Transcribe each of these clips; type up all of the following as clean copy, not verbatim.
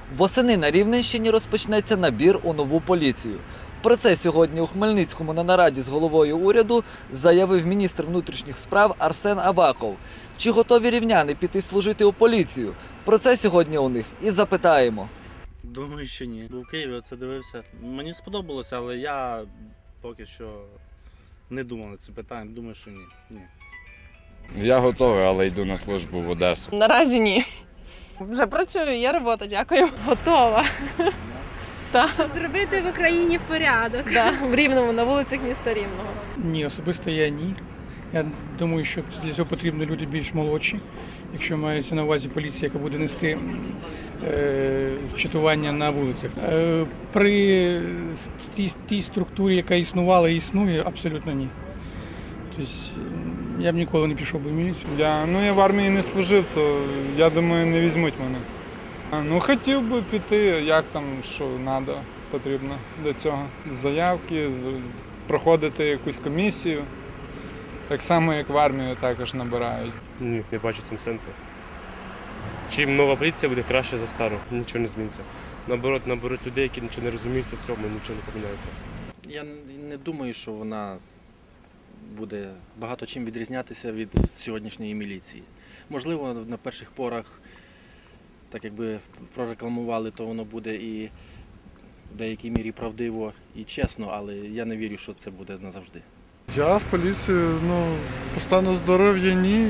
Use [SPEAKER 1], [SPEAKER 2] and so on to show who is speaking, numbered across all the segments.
[SPEAKER 1] Восени на Рівненщині розпочнеться набір у нову поліцію. Про це сьогодні у Хмельницькому на нараді з головою уряду заявив міністр внутрішніх справ Арсен Аваков. Чи готові рівняни піти служити у поліцію? Про це сьогодні у них і запитаємо.
[SPEAKER 2] Думаю, що ні. Був в Києві, це дивився. Мені сподобалося, але я поки що не думав на це питання. Думаю, що ні.
[SPEAKER 3] Я готовий, але йду на службу в Одесу.
[SPEAKER 4] Наразі ні. Вже працюю, є робота, дякую. Готова.
[SPEAKER 5] Щоб зробити в Україні порядок.
[SPEAKER 4] В Рівному, на вулицях міста Рівного.
[SPEAKER 6] Ні, особисто я ні. Я думаю, що для цього потрібні люди більш молодші. Якщо мається на увазі поліція, яка буде нести чатування на вулицях. При тій структурі, яка існувала і існує, абсолютно ні. Тобто я б ніколи не пішов би в міліцію.
[SPEAKER 7] Я в армії не служив, то я думаю, не візьмуть мене. Хотів би піти, як там, що треба, потрібно для цього. Заявки, проходити якусь комісію. Так само, як в армію також набирають.
[SPEAKER 8] Ні, не бачу цим сенсу. Чим нова поліція буде краще за стару, нічого не зміниться. Наоборот, наберуть людей, які нічого не розуміють в цьому, нічого не поміняється.
[SPEAKER 9] Я не думаю, що вона буде багато чим відрізнятися від сьогоднішньої міліції. Можливо, на перших порах, так якби прорекламували, то воно буде і в деякій мірі правдиво і чесно, але я не вірю, що це буде назавжди.
[SPEAKER 10] Я в поліцію, по стану здоров'я ні,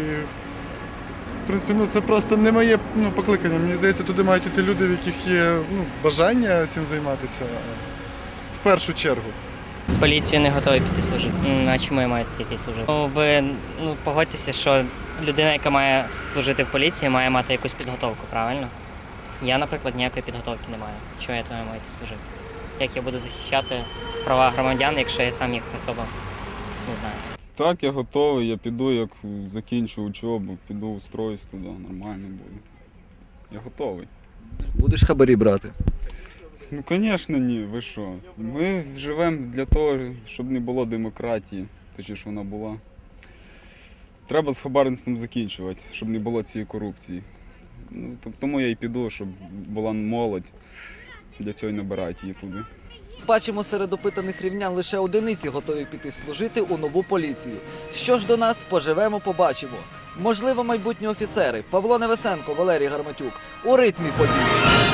[SPEAKER 10] в принципі, це просто не моє покликання. Мені здається, туди мають йти люди, в яких є бажання цим займатися, в першу чергу.
[SPEAKER 11] В поліцію не готові піти служити. А чому я маю йти служити? Ви погодьтеся, що людина, яка має служити в поліції, має мати якусь підготовку, правильно? Я, наприклад, ніякої підготовки не маю. Чого я маю йти служити? Як я буду захищати права громадян, якщо я сам їх особа не знаю?
[SPEAKER 3] Так, я готовий, я піду, як закінчу учобу, піду устроюсь туди, нормально буде. Я готовий.
[SPEAKER 1] Будеш хабарі брати?
[SPEAKER 3] Звісно, ні, ви що? Ми живемо для того, щоб не було демократії, точніше вона була. Треба з хабарництвом закінчувати, щоб не було цієї корупції. Тому я і піду, щоб була молодь, для цього і набирають її туди.
[SPEAKER 1] Бачимо, серед опитаних рівнян лише одиниці готові піти служити у нову поліцію. Що ж до нас, поживемо, побачимо. Можливо, майбутні офіцери Павло Невесенко, Валерій Гарматюк у ритмі подій.